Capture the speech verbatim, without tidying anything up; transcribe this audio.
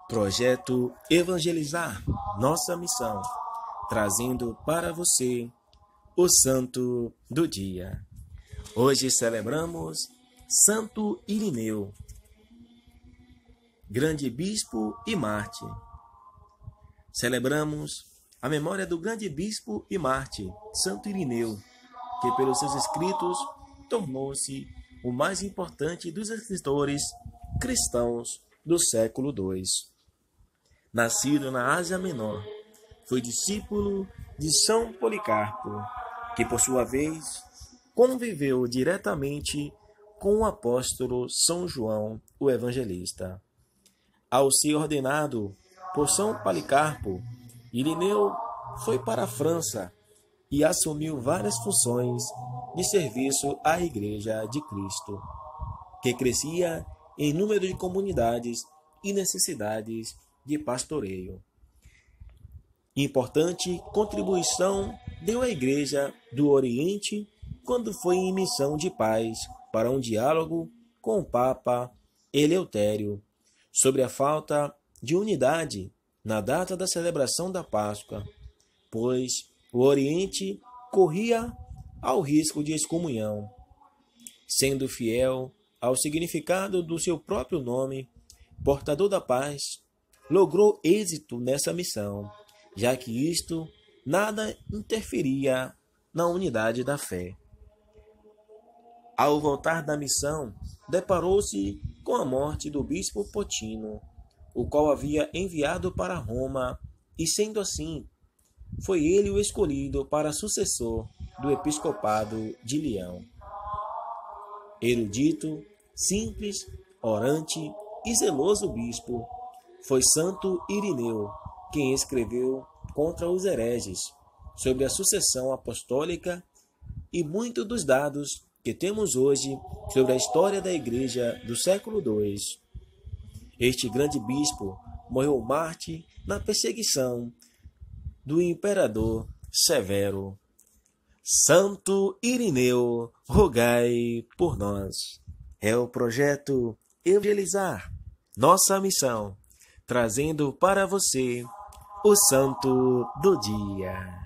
Projeto Evangelizar, nossa missão, trazendo para você o Santo do Dia. Hoje celebramos Santo Irineu, grande bispo e mártir. Celebramos a memória do grande bispo e mártir, Santo Irineu, que pelos seus escritos tornou-se o mais importante dos escritores cristãos do século dois. Nascido na Ásia Menor, foi discípulo de São Policarpo, que por sua vez conviveu diretamente com o apóstolo São João, o Evangelista. Ao ser ordenado por São Policarpo, Irineu foi para a França e assumiu várias funções de serviço à Igreja de Cristo, que crescia em número de comunidades e necessidades de pastoreio. Importante contribuição deu à Igreja do Oriente quando foi em missão de paz para um diálogo com o Papa Eleutério sobre a falta de unidade na data da celebração da Páscoa, pois o Oriente corria ao risco de excomunhão. Sendo fiel ao significado do seu próprio nome, portador da paz, logrou êxito nessa missão, já que isto nada interferia na unidade da fé. Ao voltar da missão, deparou-se com a morte do bispo Potino, o qual havia enviado para Roma, e sendo assim, foi ele o escolhido para sucessor do episcopado de Leão. Erudito, simples, orante e zeloso bispo, foi Santo Irineu quem escreveu contra os hereges sobre a sucessão apostólica e muitos dos dados que temos hoje sobre a história da Igreja do século dois. Este grande bispo morreu mártir na perseguição do imperador Severo. Santo Irineu, rogai por nós. É o projeto Evangelizar, nossa missão, trazendo para você o Santo do Dia.